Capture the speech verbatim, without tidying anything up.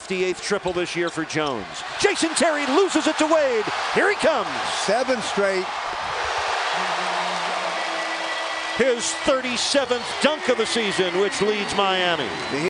fifty-eighth triple this year for Jones. Jason Terry loses it to Wade. Here he comes. Seven straight. His thirty-seventh dunk of the season, which leads Miami.